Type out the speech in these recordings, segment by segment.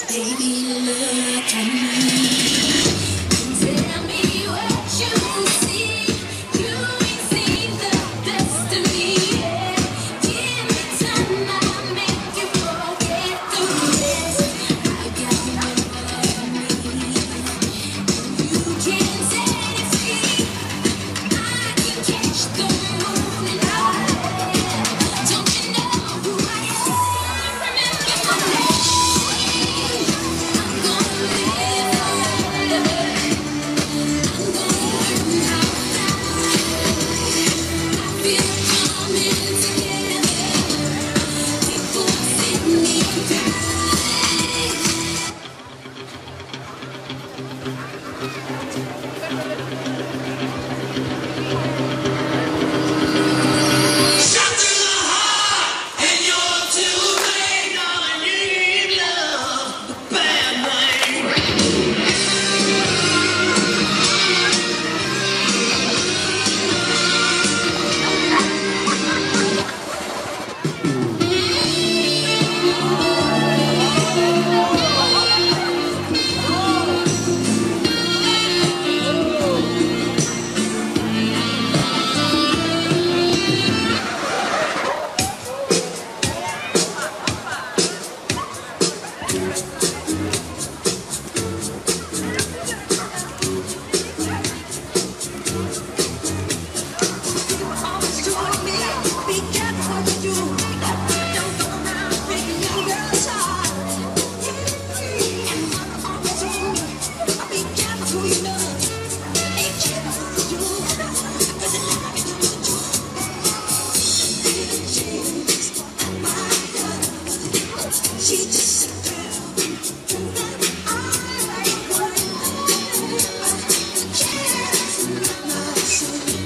Baby, look at me. Tell me what you see. You ain't seen the best of me yet. Give me time, I'll make you forget the rest. I got what you need. You can set it free. I can catch the moon and don't you know who I am? Remember my name. I'm gonna live forever. I'm gonna learn how I feel coming together. People sit me down. Shot to the heart, and you're too late. All I need love, a bad name. Always told me, be careful what you do. Don't go around breaking young girls' hearts. And mama always told me, be careful who you love. Be careful what you do. 'Cause it never gets you the truth. She's my love. She's just a girl that I like one. Just my soul.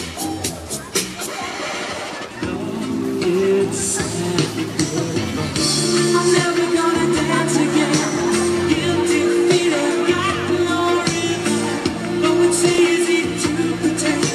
I'm never gonna dance again. Guilty feeling, got no reason. Though it's easy to pretend.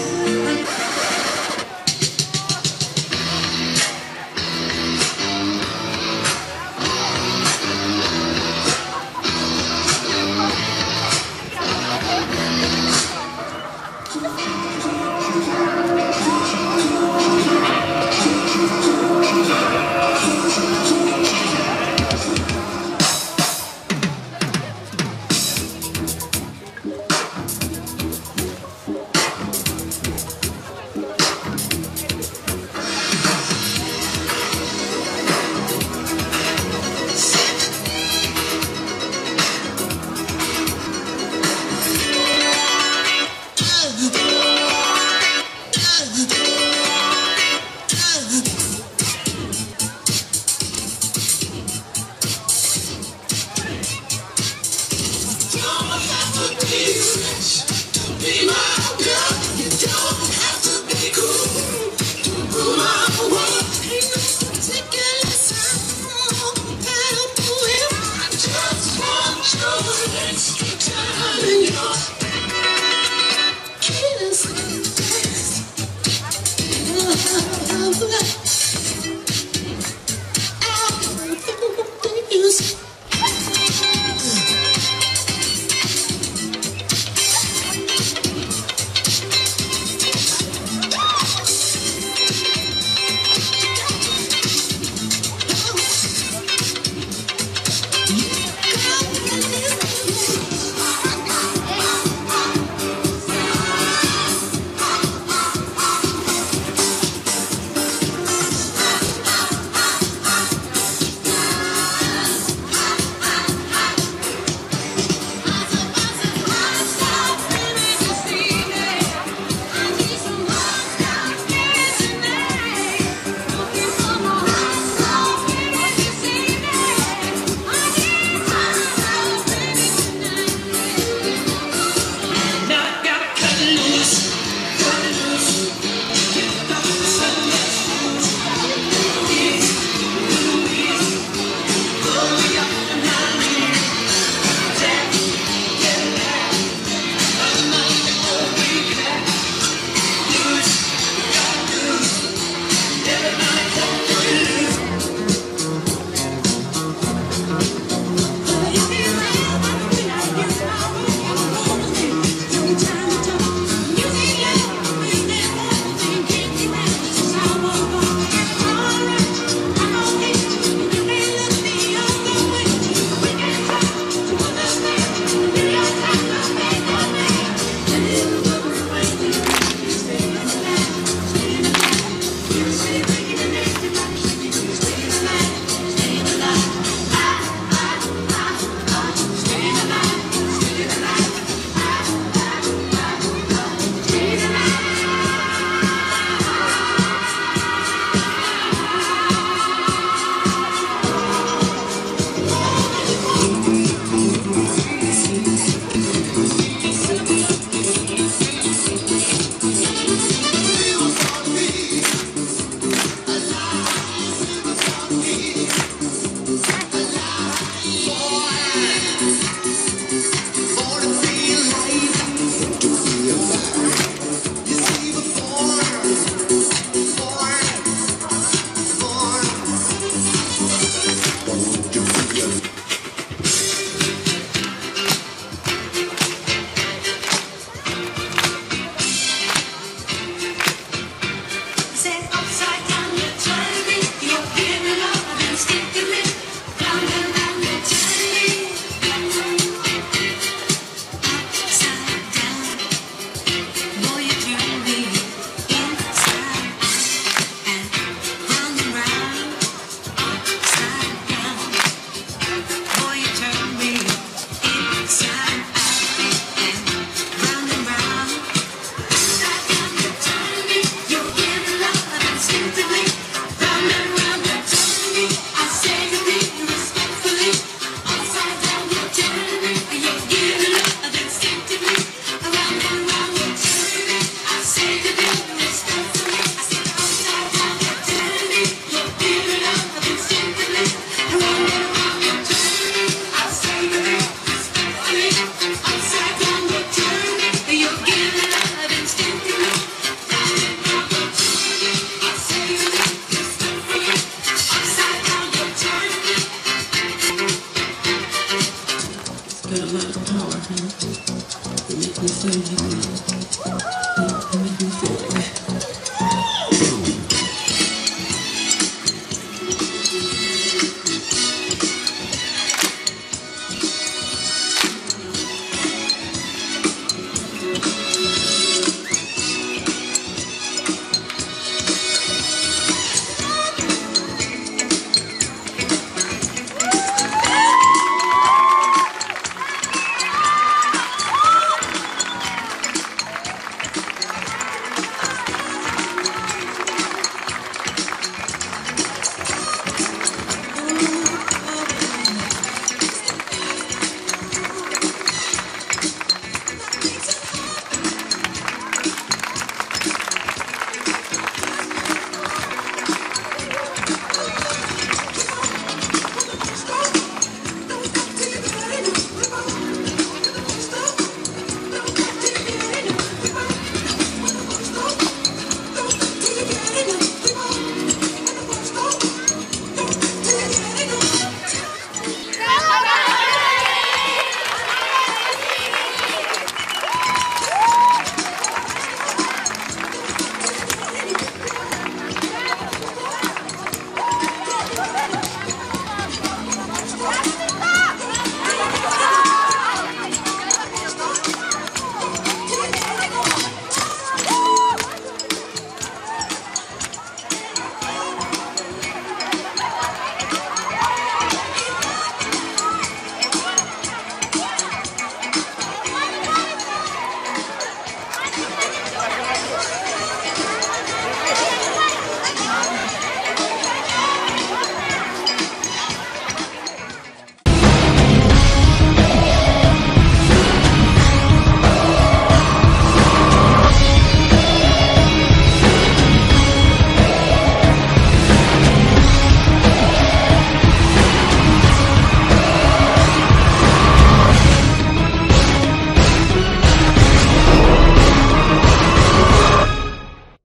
Be my girl. You don't have to be cool to rule my world. Ain't no particular song that'll do it. I just want your extra time and your kiss. Got a lot of power, huh? It makes me feel you.